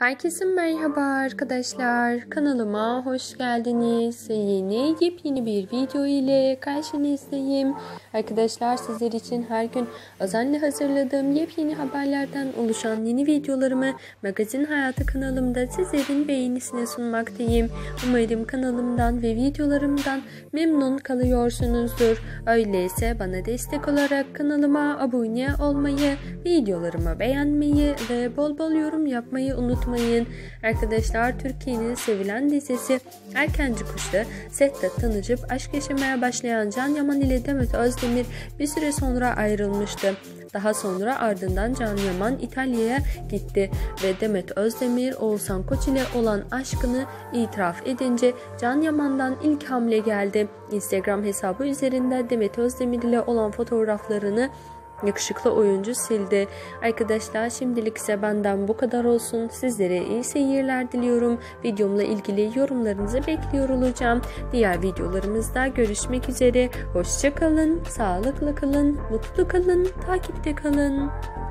Herkese merhaba arkadaşlar. Kanalıma hoş geldiniz. Yepyeni bir video ile karşınızdayım. Arkadaşlar sizler için her gün özenle hazırladığım yepyeni haberlerden oluşan yeni videolarımı Magazin Hayatı kanalımda sizlerin beğenisine sunmaktayım. Umarım kanalımdan ve videolarımdan memnun kalıyorsunuzdur. Öyleyse bana destek olarak kanalıma abone olmayı, videolarımı beğenmeyi ve bol bol yorum yapmayı unutmayın. Arkadaşlar, Türkiye'nin sevilen dizisi Erkenci Kuş'ta sette tanışıp aşk yaşamaya başlayan Can Yaman ile Demet Özdemir bir süre sonra ayrılmıştı. Daha sonra ardından Can Yaman İtalya'ya gitti ve Demet Özdemir Oğuzhan Koç ile olan aşkını itiraf edince Can Yaman'dan ilk hamle geldi. Instagram hesabı üzerinde Demet Özdemir ile olan fotoğraflarını yakışıklı oyuncu sildi. Arkadaşlar, şimdilik ise benden bu kadar olsun. Sizlere iyi seyirler diliyorum. Videomla ilgili yorumlarınızı bekliyor olacağım. Diğer videolarımızda görüşmek üzere. Hoşça kalın, sağlıklı kalın, mutlu kalın, takipte kalın.